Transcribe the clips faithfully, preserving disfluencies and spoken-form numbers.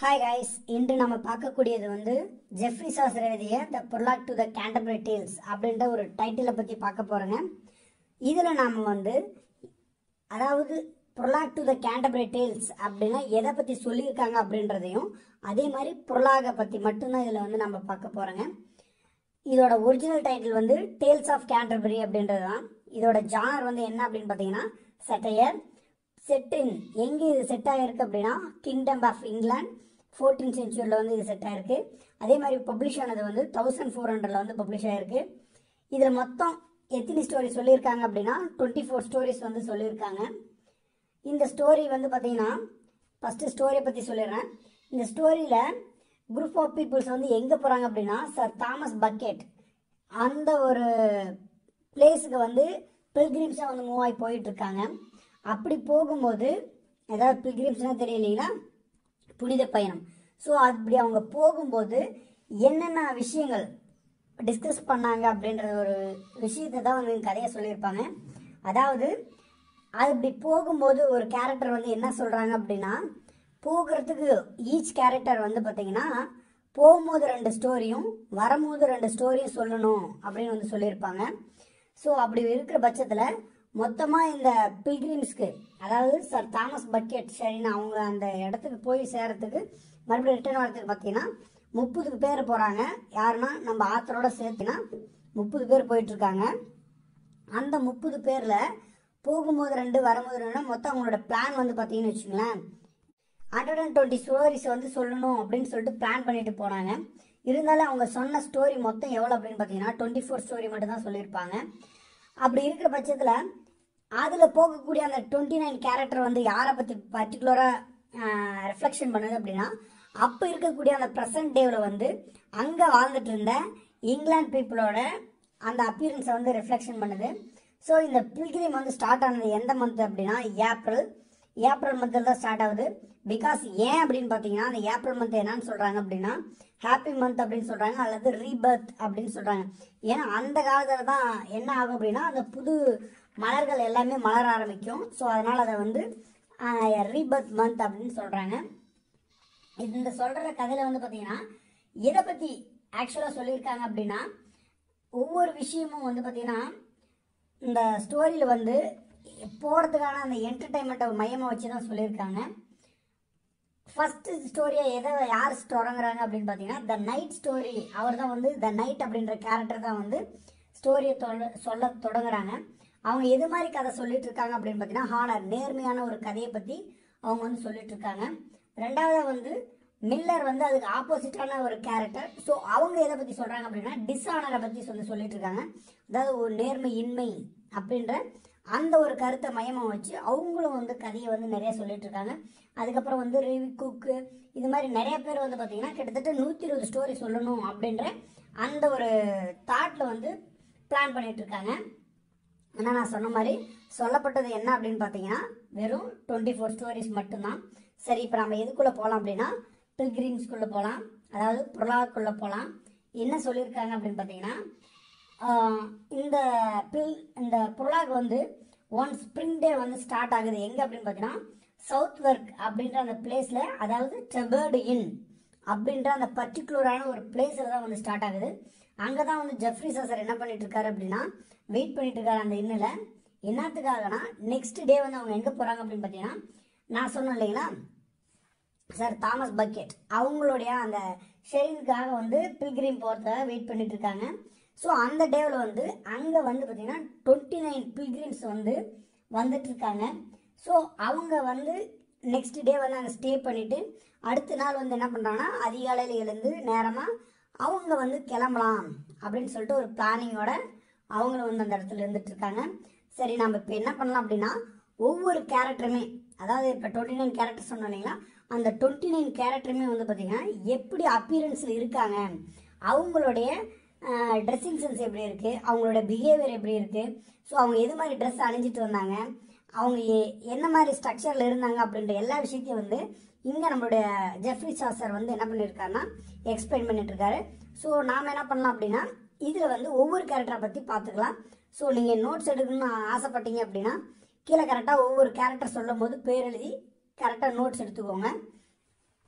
Hi guys, இன்று நம்ம பார்க்கக்கூடியது வந்து ஜெஃப்ரி சாசர் எழுதிய The Prologue to the Canterbury Tales அப்படின்ற ஒரு டைட்டிலை பற்றி பார்க்க போகிறோங்க. இதில் நாம் வந்து அதாவது Prologue to the Canterbury Tales அப்படின்னா எதை பற்றி சொல்லியிருக்காங்க அப்படின்றதையும் அதே மாதிரி Prologue பற்றி மட்டும்தான் இதில் வந்து நம்ம பார்க்க போகிறோங்க. இதோட ஒரிஜினல் டைட்டில் வந்து டேல்ஸ் ஆஃப் கேண்டர்பரி அப்படின்றது தான். இதோட ஜானர் வந்து என்ன அப்படின்னு பார்த்தீங்கன்னா சட்டையர். செட்டின் எங்கே இது செட் ஆகிருக்கு அப்படின்னா கிங்டம் ஆஃப் இங்கிலாந்து ஃபோர்டீன் சென்ச்சுரியில் வந்து இது செட் ஆகிருக்கு. அதே மாதிரி பப்ளிஷ் ஆனது வந்து தௌசண்ட் ஃபோர் ஹண்ட்ரடில் வந்து பப்ளிஷ் ஆகிருக்கு. இதில் மொத்தம் எத்தனை ஸ்டோரி சொல்லியிருக்காங்க அப்படின்னா டுவெண்ட்டி ஃபோர் ஸ்டோரிஸ் வந்து சொல்லியிருக்காங்க. இந்த ஸ்டோரி வந்து பார்த்தீங்கன்னா ஃபஸ்ட்டு ஸ்டோரியை பற்றி சொல்லிடுறேன். இந்த ஸ்டோரியில் குரூப் ஆஃப் பீப்புள்ஸ் வந்து எங்கே போகிறாங்க அப்படின்னா சர் தாமஸ் பக்கெட் அந்த ஒரு பிளேஸுக்கு வந்து பில்கிரிம்ஸாக வந்து மூவ் ஆகி போயிட்டுருக்காங்க. அப்படி போகும்போது ஏதாவது பில்கிரிம்ஸ்னால் தெரியலைங்களா, புனித பயணம். ஸோ அப்படி அவங்க போகும்போது என்னென்ன விஷயங்கள் டிஸ்கஸ் பண்ணாங்க அப்படின்ற ஒரு விஷயத்தை தான் வந்து கதையை சொல்லியிருப்பாங்க. அதாவது அது இப்படி போகும்போது ஒரு கேரக்டர் வந்து என்ன சொல்கிறாங்க அப்படின்னா போகிறதுக்கு ஈச் கேரக்டர் வந்து பார்த்திங்கன்னா போகும்போது ரெண்டு ஸ்டோரியும் வரும்போது ரெண்டு ஸ்டோரியும் சொல்லணும் அப்படின்னு வந்து சொல்லியிருப்பாங்க. ஸோ அப்படி இருக்கிற பட்சத்தில் மொத்தமாக இந்த பில்கிரிம்ஸ்க்கு அதாவது சர் தாமஸ் பக்கெட் சரின்னு அவங்க அந்த இடத்துக்கு போய் சேரத்துக்கு மறுபடியும் ரிட்டர்ன் வரத்துக்கு பார்த்தீங்கன்னா முப்பது பேர் போகிறாங்க. யாருன்னா நம்ம ஆத்தரோட சேர்த்துனா முப்பது பேர் போயிட்டுருக்காங்க. அந்த முப்பது பேரில் போகும்போது ரெண்டு வரும்போது ரெண்டு மொத்தம் அவங்களோட பிளான் வந்து பார்த்தீங்கன்னு வச்சுங்களேன் ஹண்ட்ரட் அண்ட் டுவெண்ட்டி ஸ்டோரிஸ் வந்து சொல்லணும் அப்படின்னு சொல்லிட்டு பிளான் பண்ணிட்டு போனாங்க. இருந்தாலும் அவங்க சொன்ன ஸ்டோரி மொத்தம் எவ்வளோ அப்படின்னு பார்த்தீங்கன்னா டுவெண்ட்டி ஃபோர் ஸ்டோரி மட்டும் தான் சொல்லியிருப்பாங்க. அப்படி இருக்கிற பட்சத்தில் அதில் போகக்கூடிய அந்த டுவெண்ட்டி நைன் கேரக்டர் வந்து யாரை பற்றி பர்டிகுலராக ரிஃப்ளெக்ஷன் பண்ணுது அப்படின்னா அப்போ இருக்கக்கூடிய அந்த ப்ரெசன்ட் டேவில் வந்து அங்கே வாழ்ந்துட்டு இருந்த இங்கிலாந்து பீப்புளோட அந்த அப்பியரன்ஸை வந்து ரிஃப்ளெக்ஷன் பண்ணுது. ஸோ இந்த பில்கிரிம் வந்து ஸ்டார்ட் ஆனது எந்த மந்த் அப்படின்னா ஏப்ரல் ஏப்ரல் மந்தில் தான் ஸ்டார்ட் ஆகுது. பிகாஸ் ஏன் அப்படின்னு பார்த்தீங்கன்னா அந்த ஏப்ரல் மந்த் என்னன்னு சொல்கிறாங்க அப்படின்னா ஹாப்பி மந்த் அப்படின்னு சொல்கிறாங்க அல்லது ரீபர்த் அப்படின்னு சொல்கிறாங்க. ஏன்னா அந்த காலத்தில் தான் என்ன ஆகும் அப்படின்னா அந்த புது மலர்கள் எல்லாமே மலர ஆரம்பிக்கும். ஸோ அதனால் அதை வந்து ரீபர்த் மந்த் அப்படின்னு சொல்கிறாங்க. இந்த சொல்கிற கதையில் வந்து பார்த்தீங்கன்னா எதை பற்றி ஆக்சுவலாக சொல்லியிருக்காங்க அப்படின்னா ஒவ்வொரு விஷயமும் வந்து பார்த்தீங்கன்னா இந்த ஸ்டோரியில் வந்து போகிறதுக்கான அந்த என்டர்டைன்மெண்ட்டை மையமாக வச்சு தான் சொல்லியிருக்காங்க. ஃபஸ்ட்டு ஸ்டோரியை எதை யார் தொடங்குறாங்க அப்படின்னு பார்த்தீங்கன்னா த நைட் ஸ்டோரி. அவர் தான் வந்து த நைட் அப்படின்ற கேரக்டர் தான் வந்து ஸ்டோரியை தொ சொல்ல தொடங்குறாங்க. அவங்க எது மாதிரி கதை சொல்லிட்டு இருக்காங்க அப்படின்னு பார்த்தீங்கன்னா ஹானர் நேர்மையான ஒரு கதையை பற்றி அவங்க வந்து சொல்லிட்டு இருக்காங்க. ரெண்டாவது வந்து மில்லர் வந்து அதுக்கு ஆப்போசிட்டான ஒரு கேரக்டர். ஸோ அவங்க எதை பற்றி சொல்கிறாங்க அப்படின்னா டிஸ்ஆனரை பற்றி சொல்லி சொல்லிட்டு இருக்காங்க. அதாவது ஒரு நேர்மை இன்மை அப்படின்ற அந்த ஒரு கருத்தை மையமாக வச்சு அவங்களும் வந்து கதையை வந்து நிறைய சொல்லிட்டு இருக்காங்க. அதுக்கப்புறம் வந்து ரிவி குக்கு இது மாதிரி நிறைய பேர் வந்து பார்த்தீங்கன்னா கிட்டத்தட்ட நூற்றி இருபது ஸ்டோரி சொல்லணும் அப்படின்ற அந்த ஒரு தாட்டில் வந்து பிளான் பண்ணிட்டு இருக்காங்க. ஆனால் நான் சொன்ன மாதிரி சொல்லப்பட்டது என்ன அப்படின்னு பார்த்தீங்கன்னா வெறும் டுவெண்ட்டி ஃபோர் ஸ்டோரிஸ் மட்டும்தான். சரி, இப்போ நம்ம எதுக்குள்ளே போகலாம் அப்படின்னா பில்கிரிம்ஸ்குள்ளே போகலாம், அதாவது புரலாக்குள்ளே போகலாம். என்ன சொல்லியிருக்காங்க அப்படின்னு பார்த்தீங்கன்னா இந்த பில் இந்த புரலாக் வந்து ஒன் ஸ்ப்ரிங் டே வந்து ஸ்டார்ட் ஆகுது எங்கே அப்படின்னு பார்த்தீங்கன்னா சவுத் ஒர்க் அப்படின்ற அந்த பிளேஸில், அதாவது டெபர்டு இன் அப்படின்ற அந்த பர்டிகுலரான ஒரு பிளேஸில் தான் வந்து ஸ்டார்ட் ஆகுது. அங்கே தான் வந்து ஜெஃப்ரி சாசர் என்ன பண்ணிட்டு இருக்காரு அப்படின்னா வெயிட் பண்ணிட்டு இருக்காரு அந்த இன்னில். என்னத்துக்காகனா நெக்ஸ்ட் டே வந்து அவங்க எங்கே போகிறாங்க அப்படின்னு பார்த்தீங்கன்னா நான் சொன்னேன் இல்லைங்களா சார் தாமஸ் பக்கெட் அவங்களுடைய அந்த ஷெரினுக்காக வந்து பில்கிரிம் போகிறதுக்காக வெயிட் பண்ணிட்டு இருக்காங்க. ஸோ அந்த டேவில் வந்து அங்கே வந்து பார்த்தீங்கன்னா டுவெண்ட்டி நைன் பில்கிரிம்ஸ் வந்து வந்துட்டு இருக்காங்க. ஸோ அவங்க வந்து நெக்ஸ்ட் டே வந்து அங்கே ஸ்டே பண்ணிவிட்டு அடுத்த நாள் வந்து என்ன பண்ணுறாங்கன்னா அதிகாலையில் எழுந்து நேரமாக அவங்க வந்து கிளம்பலாம் அப்படின்னு சொல்லிட்டு ஒரு பிளானிங்கோட அவங்களும் வந்து அந்த இடத்துல இருந்துட்டு இருக்காங்க. சரி, நம்ம இப்போ என்ன பண்ணலாம் அப்படின்னா ஒவ்வொரு கேரக்டருமே, அதாவது இப்போ டுவெண்ட்டி நைன் கேரக்டர் சொன்னோம் இல்லைங்களா, அந்த டுவெண்ட்டி நைன் கேரக்டருமே வந்து பார்த்திங்கன்னா எப்படி அப்பியரன்ஸில் இருக்காங்க, அவங்களுடைய ட்ரெஸ்ஸிங் சென்ஸ் எப்படி இருக்குது, அவங்களோட பிஹேவியர் எப்படி இருக்குது, ஸோ அவங்க எது மாதிரி ட்ரெஸ் அணிஞ்சிட்டு வந்தாங்க, அவங்க என்ன மாதிரி ஸ்ட்ரக்சரில் இருந்தாங்க அப்படின்ற எல்லா விஷயத்தையும் வந்து இங்கே நம்மளுடைய ஜெஃப்ரி சாசர் வந்து என்ன பண்ணியிருக்காருன்னா எக்ஸ்பிளைன் பண்ணிட்டு இருக்காரு. ஸோ நாம் என்ன பண்ணலாம் அப்படின்னா இதில் வந்து ஒவ்வொரு கேரக்டரை பற்றி பார்த்துக்கலாம். ஸோ நீங்கள் நோட்ஸ் எடுக்கணும்னு ஆசைப்பட்டீங்க அப்படின்னா கீழே கரெக்டாக ஒவ்வொரு கேரக்டர் சொல்லும் போது பேர் எழுதி கரெக்டாக நோட்ஸ் எடுத்துக்கோங்க.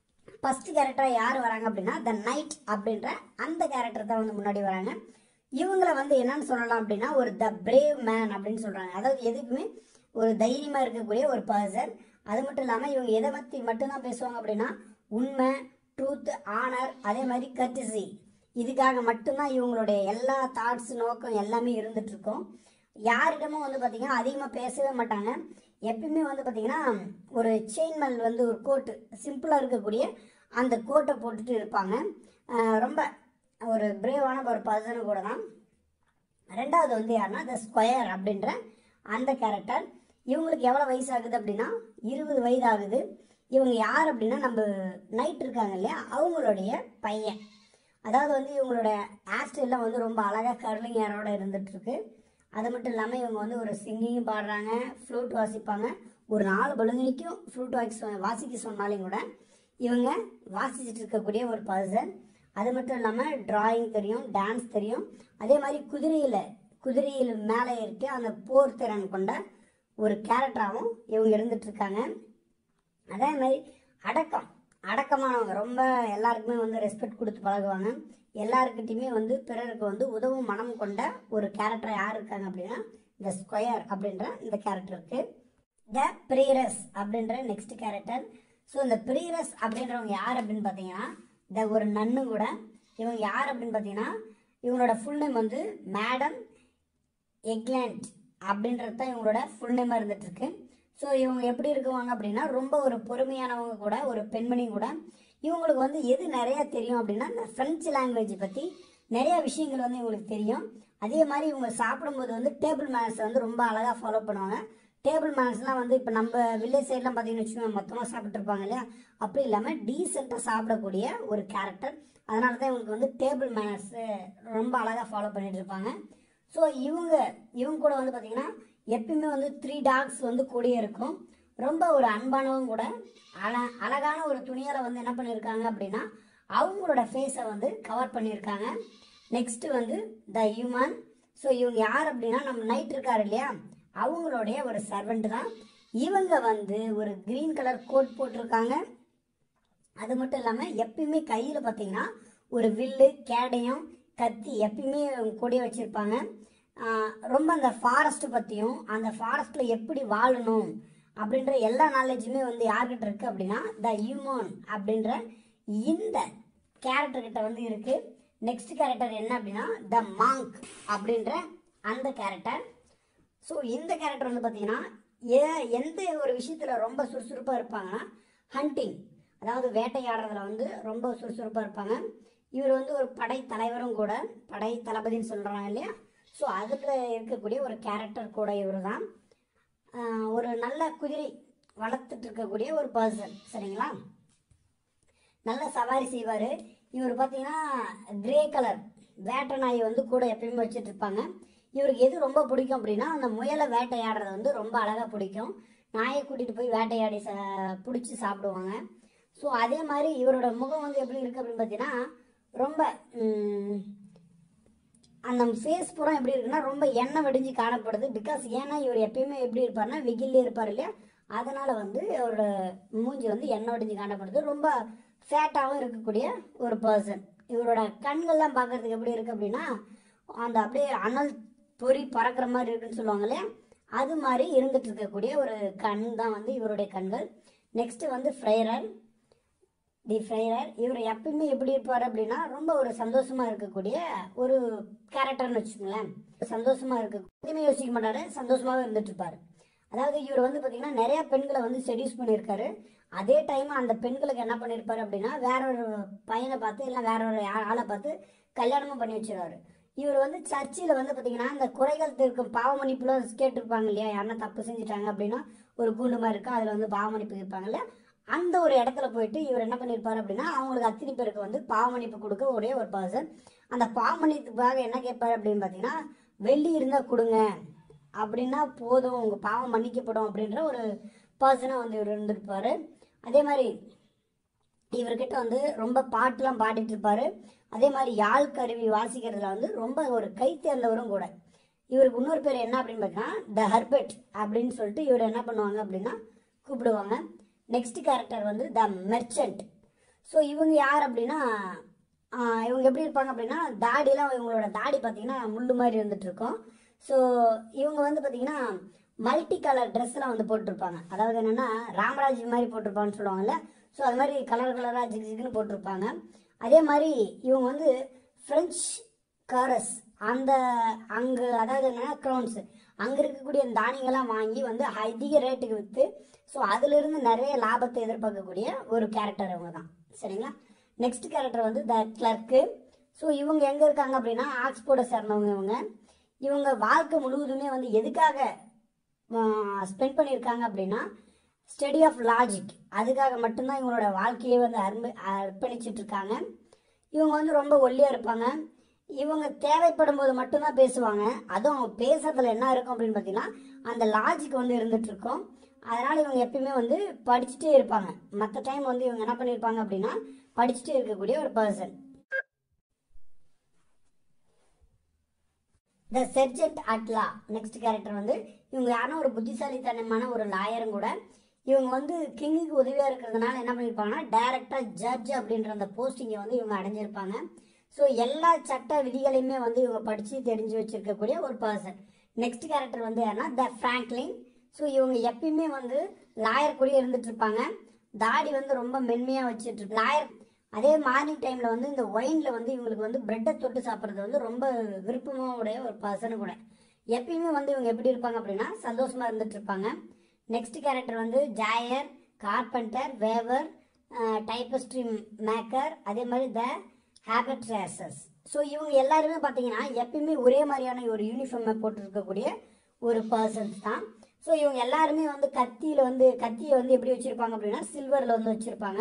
ஃபர்ஸ்ட் கேரக்டராக யார் வராங்க அப்படின்னா த நைட் அப்படின்ற அந்த கேரக்டர் தான் வந்து முன்னாடி வராங்க. இவங்களை வந்து என்னன்னு சொல்லலாம் அப்படின்னா ஒரு த பிரேவ் மேன் அப்படின்னு சொல்கிறாங்க. அதாவது எதுக்குமே ஒரு தைரியமாக இருக்கக்கூடிய ஒரு பர்சன். அது மட்டும் இல்லாமல் இவங்க எதை பற்றி மட்டும்தான் பேசுவாங்க அப்படின்னா உண்மை, ட்ரூத், ஆனர், அதே மாதிரி கர்டிசி, இதுக்காக மட்டும்தான் இவங்களுடைய எல்லா தாட்ஸ் நோக்கம் எல்லாமே இருந்துட்டு இருக்கும். யாரிடமும் வந்து பார்த்தீங்கன்னா அதிகமாக பேசவே மாட்டாங்க. எப்பயுமே வந்து பார்த்தீங்கன்னா ஒரு செயின்மல் வந்து ஒரு கோட்டு சிம்பிளாக இருக்கக்கூடிய அந்த கோட்டை போட்டுட்டு இருப்பாங்க. ரொம்ப ஒரு பிரேவான ஒரு பர்சனு கூட தான். ரெண்டாவது வந்து யாருன்னா த ஸ்கொயர் அப்படின்ற அந்த கேரக்டர். இவங்களுக்கு எவ்வளோ வயசு ஆகுது அப்படின்னா இருபது வயது ஆகுது. இவங்க யார் அப்படின்னா நம்ம நைட் இருக்காங்க இல்லையா அவங்களுடைய பையன். அதாவது வந்து இவங்களோட ஹேர் ஸ்டைல்லாம் வந்து ரொம்ப அழகாக கர்லிங் ஹேரோட இருந்துகிட்ருக்கு. அது மட்டும் இல்லாமல் இவங்க வந்து ஒரு சிங்கிங்கும் பாடுறாங்க, ஃப்ளூட் வாசிப்பாங்க. ஒரு நாலு பழுங்கனிக்கும் ஃப்ளூட் வாசி வாசிக்க சொன்னாலும் கூட இவங்க வாசிச்சுட்டு இருக்கக்கூடிய ஒரு பர்சன். அது மட்டும் இல்லாமல் டிராயிங் தெரியும், டான்ஸ் தெரியும். அதே மாதிரி குதிரையில் குதிரையில் மேலே ஏறிட்டு அந்த போர் திறன் கொண்ட ஒரு கேரக்டராகவும் இவங்க இருந்துகிட்ருக்காங்க. அதே மாதிரி அடக்கம் அடக்கமானவங்க, ரொம்ப எல்லாருக்குமே வந்து ரெஸ்பெக்ட் கொடுத்து பழகுவாங்க. எல்லாருக்கிட்டையுமே வந்து பிறருக்கு வந்து உதவும் மனம் கொண்ட ஒரு கேரக்டர் யார் இருக்காங்க அப்படின்னா இந்த ஸ்கொயர் அப்படின்ற இந்த கேரக்டர் இருக்கு. த ப்ரீரஸ் அப்படின்ற நெக்ஸ்ட் கேரக்டர். ஸோ இந்த ப்ரீரஸ் அப்படின்றவங்க யார் அப்படின்னு பார்த்தீங்கன்னா இந்த ஒரு நன்னு கூட. இவங்க யார் அப்படின்னு பார்த்தீங்கன்னா இவங்களோட ஃபுல் நேம் வந்து மேடம் எக்லாண்ட் அப்படின்றது தான் இவங்களோட ஃபுல் நேமாக இருந்துட்டு இருக்கு. ஸோ இவங்க எப்படி இருக்குவாங்க அப்படின்னா ரொம்ப ஒரு பொறுமையானவங்க கூட, ஒரு பெண்மணி கூட. இவங்களுக்கு வந்து எது நிறைய தெரியும் அப்படின்னா இந்த ஃப்ரெஞ்சு லாங்குவேஜ் பற்றி நிறைய விஷயங்கள் வந்து இவங்களுக்கு தெரியும். அதே மாதிரி இவங்க சாப்பிடும்போது வந்து டேபிள் மேனர்ஸை வந்து ரொம்ப அழகாக ஃபாலோ பண்ணுவாங்க. டேபிள் மேனர்ஸ்லாம் வந்து இப்போ நம்ம வில்லேஜ் சைட்லாம் பார்த்தீங்கன்னு வச்சுக்கோங்க மொத்தமாக சாப்பிட்டுருப்பாங்க இல்லையா, அப்படி இல்லாமல் டீசெண்டாக சாப்பிடக்கூடிய ஒரு கேரக்டர். அதனால தான் இவங்களுக்கு வந்து டேபிள் மேனர்ஸு ரொம்ப அழகாக ஃபாலோ பண்ணிட்டு இருப்பாங்க. ஸோ இவங்க இவங்க கூட வந்து பார்த்தீங்கன்னா எப்பயுமே வந்து த்ரீ டாக்ஸ் வந்து கூடயே இருக்கும். ரொம்ப ஒரு அன்பானவங்க கூட. அழ அழகான ஒரு துணியால் வந்து என்ன பண்ணியிருக்காங்க அப்படின்னா அவங்களோட ஃபேஸை வந்து கவர் பண்ணியிருக்காங்க. நெக்ஸ்ட்டு வந்து த ஹியூமன். ஸோ இவங்க யார் அப்படின்னா நம்ம நைட் இருக்காரு இல்லையா அவங்களுடைய ஒரு சர்வெண்ட் தான். இவங்க வந்து ஒரு க்ரீன் கலர் கோட் போட்டிருக்காங்க. அது மட்டும் இல்லாமல் எப்பயுமே கையில் பார்த்தீங்கன்னா ஒரு வில்லு, கேடயம், கத்தி எப்பயுமே கொடிய வச்சுருப்பாங்க. ரொம்ப அந்த ஃபாரஸ்ட் பற்றியும் அந்த ஃபாரஸ்ட்டில் எப்படி வாழணும் அப்படின்ற எல்லா நாலேஜுமே வந்து யார்கிட்ட இருக்குது அப்படின்னா த ஹியூமன் அப்படின்ற இந்த கேரக்டர்கிட்ட வந்து இருக்குது. நெக்ஸ்ட் கேரக்டர் என்ன அப்படின்னா த மாங்க் அப்படின்ற அந்த கேரக்டர். ஸோ இந்த கேரக்டர் வந்து பார்த்தீங்கன்னா ஏ எந்த ஒரு விஷயத்தில் ரொம்ப சுறுசுறுப்பாக இருப்பாங்கன்னா ஹண்டிங், அதாவது வேட்டையாடுறதுல வந்து ரொம்ப சுறுசுறுப்பாக இருப்பாங்க. இவர் வந்து ஒரு படை தலைவரும் கூட, படை தளபதினு சொல்கிறாங்க இல்லையா. ஸோ அதில் இருக்கக்கூடிய ஒரு கேரக்டர் கூட இவர் தான். ஒரு நல்ல குதிரை வளர்த்துட்டு இருக்கக்கூடிய ஒரு பர்சன், சரிங்களா. நல்ல சவாரி செய்வார். இவர் பார்த்தீங்கன்னா கிரே கலர் வேட்டை நாய் வந்து கூட எப்பயுமே வச்சுட்டு இருப்பாங்க. இவருக்கு எது ரொம்ப பிடிக்கும் அப்படின்னா அந்த முயலை வேட்டையாடுறது வந்து ரொம்ப அழகாக பிடிக்கும். நாயை கூட்டிகிட்டு போய் வேட்டையாடி ச பிடிச்சி சாப்பிடுவாங்க. ஸோ அதே மாதிரி இவரோட முகம் வந்து எப்படி இருக்குது அப்படின்னு பார்த்தீங்கன்னா ரொம்ப அந்த ஃபேஸ் பூரா எப்படி இருக்குன்னா ரொம்ப எண்ணெய் வடிஞ்சு காணப்படுது. பிகாஸ் ஏன்னா இவர் எப்பயுமே எப்படி இருப்பார்னா வெயிலே இருப்பார் இல்லையா, அதனால் வந்து அவரோட மூஞ்சி வந்து எண்ணெய் வடிஞ்சு காணப்படுது. ரொம்ப ஃபேட்டாகவும் இருக்கக்கூடிய ஒரு பர்சன். இவரோட கண்கள்லாம் பார்க்குறதுக்கு எப்படி இருக்குது அப்படின்னா அந்த அப்படியே அனல் பொறி பறக்கிற மாதிரி இருக்குன்னு சொல்லுவாங்க இல்லையா, அது மாதிரி இருந்துட்டு இருக்கக்கூடிய ஒரு கண் தான் வந்து இவருடைய கண்கள். நெக்ஸ்ட் வந்து ஃப்ரைரர், தி ஃப்ரைரர். இவர் எப்பயுமே எப்படி இருப்பார் அப்படின்னா ரொம்ப ஒரு சந்தோஷமா இருக்கக்கூடிய ஒரு கேரக்டர்னு வச்சுக்கோங்களேன். சந்தோஷமா இருக்க எதுவுமே யோசிக்க மாட்டாரு, சந்தோஷமாவே இருந்துட்டு இருப்பாரு. அதாவது இவர் வந்து பார்த்தீங்கன்னா நிறைய பெண்களை வந்து செடியூஸ் பண்ணியிருக்காரு. அதே டைம் அந்த பெண்களுக்கு என்ன பண்ணியிருப்பாரு அப்படின்னா வேற ஒரு பையனை பார்த்து இல்லை வேற ஒரு ஆளை பார்த்து கல்யாணமும் பண்ணி வச்சிருவாரு. இவர் வந்து சர்ச்சில் வந்து பார்த்தீங்கன்னா இந்த குறைகள் தீர்க்கும் பாவமன்னிப்புல கேட்டிருப்பாங்க இல்லையா, யாருன்னா தப்பு செஞ்சுட்டாங்க அப்படின்னா ஒரு கூண்டு மாதிரி இருக்கும், அதில் வந்து பாவமன்னிப்பு கேட்பாங்க இல்லையா, அந்த ஒரு இடத்துல போயிட்டு இவர் என்ன பண்ணியிருப்பார் அப்படின்னா அவங்களுக்கு அத்தனை பேருக்கு வந்து பாவமன்னிப்பு கொடுக்க ஒரே ஒரு பர்சன். அந்த பாவமன்னிப்புக்காக என்ன கேட்பார் அப்படின்னு பார்த்தீங்கன்னா வெள்ளி இருந்தால் கொடுங்க அப்படின்னா போதும் உங்கள் பாவம் மன்னிக்கப்படும் அப்படின்ற ஒரு பர்சனாக வந்து இவர் இருந்திருப்பார். அதே மாதிரி இவர்கிட்ட வந்து ரொம்ப பாட்டுலாம் பாடிட்டு இருப்பாரு. அதே மாதிரி யாழ் கருவி வாசிக்கிறதுல வந்து ரொம்ப ஒரு கை தேர்ந்தவரும் கூட. இவருக்கு இன்னொரு பேர் என்ன அப்படின்னு பார்த்தீங்கன்னா த ஹர்பெட் அப்படின்னு சொல்லிட்டு இவர் என்ன பண்ணுவாங்க அப்படின்னா கூப்பிடுவாங்க. நெக்ஸ்ட் கேரக்டர் வந்து த மெர்ச்சன்ட். ஸோ இவங்க யார் அப்படின்னா இவங்க எப்படி இருப்பாங்க அப்படின்னா தாடிலாம் இவங்களோட தாடி பார்த்தீங்கன்னா முள்ளு மாதிரி இருந்துட்டு இருக்கும். ஸோ இவங்க வந்து பார்த்தீங்கன்னா மல்டி கலர் ட்ரெஸ்லாம் வந்து போட்டிருப்பாங்க. அதாவது என்னென்னா ராமராஜ் மாதிரி போட்டிருப்பாங்கன்னு சொல்லுவாங்கல்ல. ஸோ அது மாதிரி கலர் கலராக ஜிக் ஜிக்குன்னு போட்டிருப்பாங்க. அதே மாதிரி இவங்க வந்து ஃப்ரெஞ்ச் காரஸ் அந்த அங்கே அதாவது என்னென்னா க்ரௌன்ஸு அங்கே இருக்கக்கூடிய தானியங்கள்லாம் வாங்கி வந்து அதிக ரேட்டுக்கு விற்று ஸோ அதிலிருந்து நிறைய லாபத்தை எதிர்பார்க்கக்கூடிய ஒரு கேரக்டர் இவங்க தான். சரிங்களா. நெக்ஸ்ட் கேரக்டர் வந்து த கிளர்க்கு. ஸோ இவங்க எங்கே இருக்காங்க அப்படின்னா ஆக்ஸ்போர்டை சேர்ந்தவங்க. இவங்க இவங்க வாழ்க்கை முழுவதுமே வந்து எதுக்காக ஸ்பெண்ட் பண்ணியிருக்காங்க அப்படின்னா ஸ்டடி ஆஃப் லாஜிக், அதுக்காக மட்டும்தான் இவங்களோட வாழ்க்கையை வந்து அர்ப்ப அர்ப்பணிச்சுட்டு இருக்காங்க. இவங்க வந்து ரொம்ப ஒல்லியாக இருப்பாங்க. இவங்க தேவைப்படும் போது மட்டும்தான் பேசுவாங்க. அதுவும் அவங்க பேசுறதுல என்ன இருக்கும் அப்படின்னு பார்த்தீங்கன்னா அந்த லாஜிக் வந்து இருந்துட்டு இருக்கும். அதனால இவங்க எப்பயுமே வந்து படிச்சுட்டே இருப்பாங்க. மற்ற டைம் வந்து இவங்க என்ன பண்ணியிருப்பாங்க அப்படின்னா படிச்சுட்டே இருக்கக்கூடிய ஒரு person. The sergeant at law next character வந்து இவங்க யாருன்னா ஒரு புத்திசாலித்தனமான ஒரு லாயரும் கூட. இவங்க வந்து கிங்குக்கு உதவியாக இருக்கிறதுனால என்ன பண்ணியிருப்பாங்கன்னா டைரக்டாக ஜட்ஜ் அப்படின்ற அந்த போஸ்டிங்கை வந்து இவங்க அடைஞ்சிருப்பாங்க. ஸோ எல்லா சட்ட விதிகளையுமே வந்து இவங்க படித்து தெரிஞ்சு வச்சிருக்கக்கூடிய ஒரு பர்சன். நெக்ஸ்ட் கேரக்டர் வந்து யாருன்னா த ஃப்ராங்க்லின். ஸோ இவங்க எப்பயுமே வந்து லாயர் கூட இருந்துட்டு இருப்பாங்க. தாடி வந்து ரொம்ப மென்மையாக வச்சுட்டு லாயர். அதே மார்னிங் டைமில் வந்து இந்த ஒயினில் வந்து இவங்களுக்கு வந்து பிரெட்டை தொட்டு சாப்பிட்றது வந்து ரொம்ப விருப்பமாக உடைய ஒரு பர்சனு கூட. எப்பயுமே வந்து இவங்க எப்படி இருப்பாங்க அப்படின்னா சந்தோஷமாக இருந்துட்டு இருப்பாங்க. நெக்ஸ்ட் கேரக்டர் வந்து dyer, carpenter, weaver, tapestry maker, அதே மாதிரி த ஹேபிட் ரேசர்ஸ். ஸோ இவங்க எல்லாருமே பார்த்தீங்கன்னா எப்பயுமே ஒரே மாதிரியான ஒரு யூனிஃபார்மை போட்டுருக்கக்கூடிய ஒரு பர்சன்ஸ் தான். ஸோ இவங்க எல்லாருமே வந்து கத்தியில் வந்து கத்தியை வந்து எப்படி வச்சுருப்பாங்க அப்படின்னா சில்வரில் வந்து வச்சுருப்பாங்க.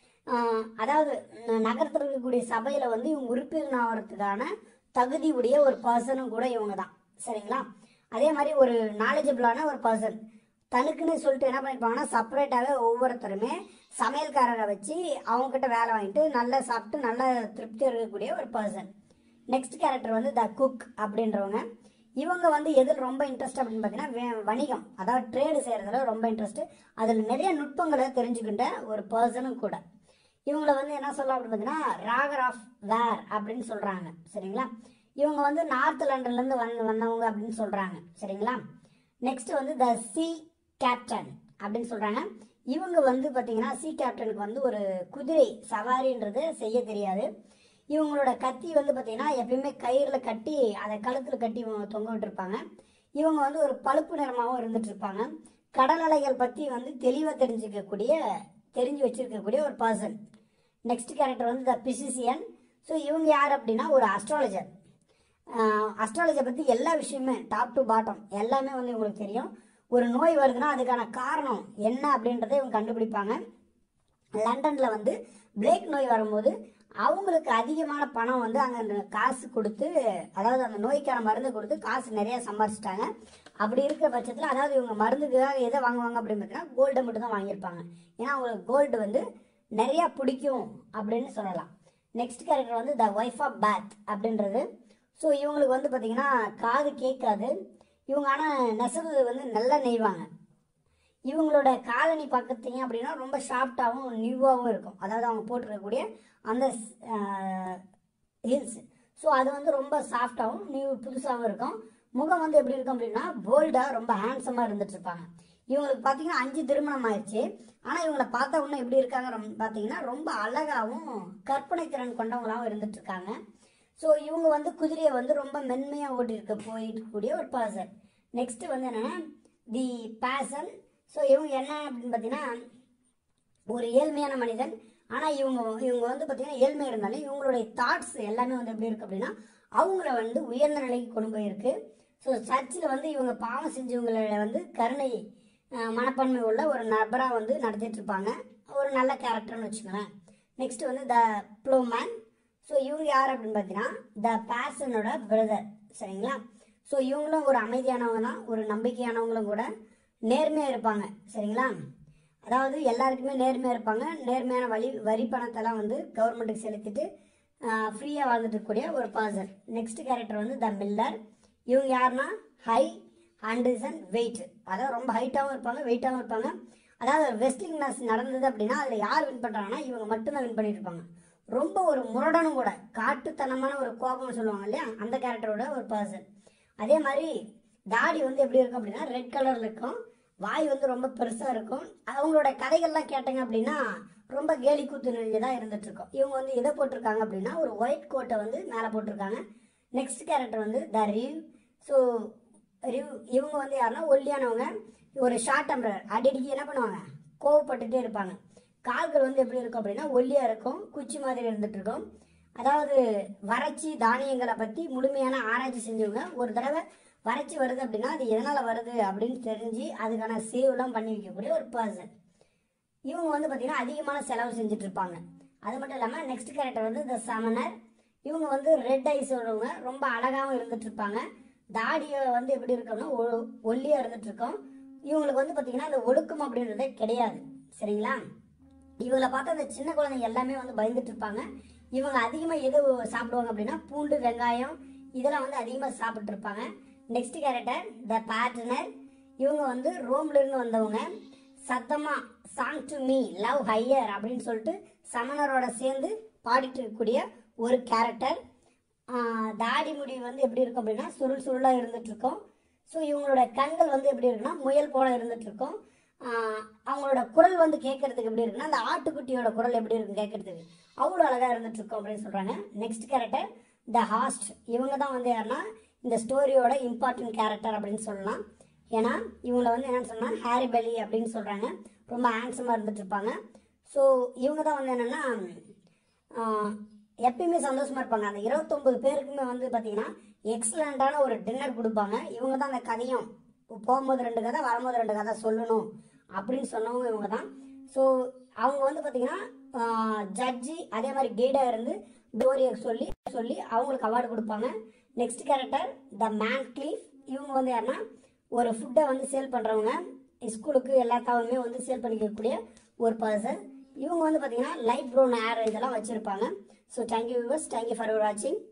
அதாவது நகரத்தில் இருக்கக்கூடிய சபையில் வந்து இவங்க உறுப்பினர் ஆகிறதுக்கான தகுதி உடைய ஒரு பர்சனும் கூட இவங்க தான். சரிங்களா. அதே மாதிரி ஒரு நாலேஜபிளான ஒரு பர்சன். தனக்குன்னு சொல்லிட்டு என்ன பண்ணியிருப்பாங்கன்னா செப்பரேட்டாகவே ஒவ்வொருத்தருமே சமையல்காரரை வச்சு அவங்கக்கிட்ட வேலை வாங்கிட்டு நல்லா சாப்பிட்டு நல்லா திருப்தியாக இருக்கக்கூடிய ஒரு பர்சன். நெக்ஸ்ட் கேரக்டர் வந்து த குக் அப்படின்றவங்க. இவங்க வந்து எதில் ரொம்ப இன்ட்ரெஸ்ட் அப்படின்னு பார்த்தீங்கன்னா வணிகம், அதாவது ட்ரேடு செய்கிறதுல ரொம்ப இன்ட்ரெஸ்ட்டு. அதில் நிறைய நுட்பங்களை தெரிஞ்சுக்கிட்ட ஒரு பர்சனும் கூட. இவங்களை வந்து என்ன சொல்லலாம் அப்படின்னு பார்த்தீங்கன்னா ராகர் ஆஃப் வேர் அப்படின்னு சொல்கிறாங்க. சரிங்களா. இவங்க வந்து நார்த் லண்டன்லேருந்து வந்து வந்தவங்க அப்படின்னு சொல்கிறாங்க. சரிங்களா. நெக்ஸ்ட் வந்து த சி கேப்டன் அப்படின்னு சொல்கிறாங்க. இவங்க வந்து பார்த்தீங்கன்னா சி கேப்டனுக்கு வந்து ஒரு குதிரை சவாரின்றது செய்ய தெரியாது. இவங்களோட கத்தி வந்து பார்த்தீங்கன்னா எப்பயுமே கயிறில் கட்டி அதை கழுத்தில் கட்டி தொங்க விட்டுருப்பாங்க. இவங்க வந்து ஒரு பழுப்பு நிறமாகவும் இருந்துட்டு இருப்பாங்க. கடல் அலைகள் பற்றி வந்து தெளிவாக தெரிஞ்சுக்கக்கூடிய தெரிஞ்சு வச்சிருக்கக்கூடிய ஒரு பர்சன். நெக்ஸ்ட் கேரக்டர் வந்து த பிசிசியன். ஸோ இவங்க யார் அப்படின்னா ஒரு அஸ்ட்ராலஜர். அஸ்ட்ராலஜர் பற்றி எல்லா விஷயமே டாப் டு பாட்டம் எல்லாமே வந்து இவங்களுக்கு தெரியும். ஒரு நோய் வருதுன்னா அதுக்கான காரணம் என்ன அப்படின்றத இவங்க கண்டுபிடிப்பாங்க. லண்டனில் வந்து பிளேக் நோய் வரும்போது அவங்களுக்கு அதிகமான பணம் வந்து அங்கே காசு கொடுத்து, அதாவது அந்த நோய்க்கான மருந்து கொடுத்து காசு நிறையா சம்பாரிச்சிட்டாங்க. அப்படி இருக்கிற பட்சத்தில் அதாவது இவங்க மருந்துக்காக எதை வாங்குவாங்க அப்படின்னு பார்த்தீங்கன்னா கோல்டை மட்டும் தான் வாங்கியிருப்பாங்க. ஏன்னா அவங்களுக்கு கோல்டு வந்து நிறையா பிடிக்கும் அப்படின்னு சொல்லலாம். நெக்ஸ்ட் கேரக்டர் வந்து த ஒய்ஃப் ஆஃப் பேத் அப்படின்றது. ஸோ இவங்களுக்கு வந்து பார்த்தீங்கன்னா காது கேட்காது. இவங்க ஆனால் நெசவு வந்து நல்லா நெய்வாங்க. இவங்களோட காலனி பார்த்தீங்க அப்படின்னா ரொம்ப ஷார்ப்டாகவும் நியூவாகவும் இருக்கும். அதாவது அவங்க போட்டிருக்கக்கூடிய அந்த ஹில்ஸ் ஸோ அது வந்து ரொம்ப சாஃப்டாகவும் நியூ புதுசாகவும் இருக்கும். முகம் வந்து எப்படி இருக்கும் அப்படின்னா போல்டாக ரொம்ப ஹேண்ட்ஸமாக இருந்துட்டு இருப்பாங்க. இவங்களுக்கு பார்த்தீங்கன்னா அஞ்சு திருமணம் ஆயிடுச்சு. ஆனால் இவங்களை பார்த்தா இன்னும் எப்படி இருக்காங்க பார்த்தீங்கன்னா ரொம்ப அழகாகவும் கற்பனை திறன் கொண்டவங்களாகவும் இருந்துட்டு இருக்காங்க. ஸோ இவங்க வந்து குதிரையை வந்து ரொம்ப மென்மையாக ஓட்டிருக்க போயிருக்கக்கூடிய ஒரு பர்சன். நெக்ஸ்ட் வந்து என்னென்னா தி பேசன். ஸோ இவங்க என்ன அப்படின்னு பார்த்தீங்கன்னா ஒரு ஏழ்மையான மனிதன். ஆனால் இவங்க இவங்க வந்து பார்த்தீங்கன்னா ஏழ்மை இருந்தாலும் இவங்களுடைய தாட்ஸ் எல்லாமே வந்து எப்படி இருக்குது அப்படின்னா அவங்கள வந்து உயர்ந்த நிலைக்கு கொண்டு போயிருக்கு. ஸோ சர்ச்சில் வந்து இவங்க பாவம் செஞ்சவங்கள வந்து கருணை மனப்பான்மை உள்ள ஒரு நபராக வந்து நடத்திட்டு இருப்பாங்க. ஒரு நல்ல கேரக்டர்னு வச்சுக்கோங்களேன். நெக்ஸ்ட் வந்து த ப்ளோமேன். ஸோ இவங்க யார் அப்படின்னு பார்த்தீங்கன்னா த பேசனோட பிரதர். சரிங்களா. ஸோ இவங்களும் ஒரு அமைதியானவங்க தான், ஒரு நம்பிக்கையானவங்களும் கூட, நேர்மையாக இருப்பாங்க. சரிங்களா. அதாவது எல்லாருக்குமே நேர்மையாக இருப்பாங்க. நேர்மையான வழி வரி பணத்தெல்லாம் வந்து கவர்மெண்ட்டுக்கு செலுத்திட்டு ஃப்ரீயாக வாழ்ந்துட்டு இருக்கக்கூடிய ஒரு பர்சன். நெக்ஸ்ட் கேரக்டர் வந்து த மில்லர். இவங்க யாருன்னா ஹை அண்ட் வெயிட், அதாவது ரொம்ப ஹைட்டாகவும் இருப்பாங்க வெயிட்டாகவும் இருப்பாங்க. அதாவது வெஸ்லிங் மேட்ச் நடந்தது அப்படின்னா அதில் யார் வின் பண்ணுறாங்கன்னா இவங்க மட்டும்தான் வின் பண்ணிட்டு இருப்பாங்க. ரொம்ப ஒரு முரடனும் கூட, காட்டுத்தனமான ஒரு கோபம்னு சொல்லுவாங்க இல்லையா, அந்த கேரக்டரோட ஒரு பர்சன். அதே மாதிரி தாடி வந்து எப்படி இருக்கும் அப்படின்னா ரெட் கலரில் இருக்கும், வாய் வந்து ரொம்ப பெருசாக இருக்கும். அவங்களோட கதைகள்லாம் கேட்டங்க அப்படின்னா ரொம்ப கேலி கூத்து நிலையதான் இருந்துட்டு இருக்கோம். இவங்க வந்து எதை போட்டிருக்காங்க அப்படின்னா ஒரு ஒயிட் கோட்டை வந்து மேலே போட்டிருக்காங்க. நெக்ஸ்ட் கேரக்டர் வந்து த ரிவ். ஸோ ரிவ் இவங்க வந்து யாருன்னா ஒல்லியானவங்க, ஒரு ஷார்ட் டெம்பரர், அடிக்கடி என்ன பண்ணுவாங்க, கோவப்பட்டுட்டே இருப்பாங்க. கால்கள் வந்து எப்படி இருக்கும் அப்படின்னா ஒல்லியா இருக்கும், குச்சி மாதிரி இருந்துட்டு இருக்கும். அதாவது வறட்சி தானியங்களை பற்றி முழுமையான ஆராய்ச்சி செஞ்சவங்க. ஒரு தடவை வறட்சி வருது அப்படின்னா அது எதனால் வருது அப்படின்னு தெரிஞ்சு அதுக்கான சேவ்லாம் பண்ணி வைக்கக்கூடிய ஒரு பர்சன். இவங்க வந்து பார்த்தீங்கன்னா அதிகமான செலவு செஞ்சுட்டு இருப்பாங்க. அது மட்டும் இல்லாமல் நெக்ஸ்ட் கேரக்டர் வந்து த சமனர். இவங்க வந்து ரெட் ஐஸ் உள்ளவங்க, ரொம்ப அழகாகவும் இருந்துட்டு இருப்பாங்க. தாடியை வந்து எப்படி இருக்கோம்னா ஒல்லியாக இருந்துட்டு இருக்கோம். இவங்களுக்கு வந்து பார்த்தீங்கன்னா அந்த ஒழுக்கம் அப்படின்றதே கிடையாது. சரிங்களா? இவங்களை பார்த்தா அந்த சின்ன குழந்தைங்க எல்லாமே வந்து பயந்துட்டு இருப்பாங்க. இவங்க அதிகமாக எது சாப்பிடுவாங்க அப்படின்னா பூண்டு, வெங்காயம் இதெல்லாம் வந்து அதிகமாக சாப்பிட்டு இருப்பாங்க. Next character the pardoner. இவங்க வந்து ரோம்ல இருந்து வந்தவங்க. சத்தமா song to me love hither அப்படின்னு சொல்லிட்டு சமணரோட சேர்ந்து பாடிட்டு இருக்கக்கூடிய ஒரு கேரக்டர். தாடி முடி வந்து எப்படி இருக்கும் அப்படின்னா சுருள் சுருளாக இருந்துட்டு இருக்கும். ஸோ இவங்களோட கண்கள் வந்து எப்படி இருக்குன்னா முயல் போல இருந்துட்டு இருக்கும். அவங்களோட குரல் வந்து கேட்கறதுக்கு எப்படி இருக்குன்னா அந்த ஆட்டுக்குட்டியோட குரல் எப்படி இருக்கும் கேட்கறதுக்கு அவ்வளோ அழகாக இருந்துட்டு இருக்கும் அப்படின்னு சொல்றாங்க. Next character the host. இவங்க தான் வந்து யாருன்னா இந்த ஸ்டோரியோட இம்பார்ட்டன்ட் கேரக்டர் அப்படின்னு சொல்லலாம். ஏன்னா இவங்களை வந்து என்னன்னு சொன்னால் ஹாரி பெலி அப்படின்னு சொல்கிறாங்க, ரொம்ப ஹேண்ட்ஸமாக இருந்துட்டு இருப்பாங்க. ஸோ இவங்க தான் வந்து என்னென்னா எப்பயுமே சந்தோஷமாக இருப்பாங்க. அந்த இருபத்தொம்பது பேருக்குமே வந்து பார்த்தீங்கன்னா எக்ஸலண்ட்டான ஒரு டின்னர் கொடுப்பாங்க. இவங்க தான் அந்த கதையும் போகும்போது ரெண்டு கதை வரும்போது ரெண்டு கதை சொல்லணும் அப்படின்னு சொன்னவங்க இவங்க தான். ஸோ அவங்க வந்து பார்த்தீங்கன்னா ஜட்ஜி அதே மாதிரி கைடாக இருந்து டோரியை சொல்லி சொல்லி அவங்களுக்கு அவார்டு கொடுப்பாங்க. நெக்ஸ்ட் கேரக்டர் த மேன் கிளீஃப். இவங்க வந்து யாருன்னா ஒரு ஃபுட்டை வந்து சேல் பண்ணுறவங்க, ஸ்கூலுக்கு எல்லாத்தாவுமே வந்து சேல் பண்ணிக்கக்கூடிய ஒரு பர்சன். இவங்க வந்து பார்த்தீங்கன்னா லைட் ப்ரௌன் ஹேர் இதெல்லாம் வச்சுருப்பாங்க. So thank you viewers, thank you for வாட்சிங்.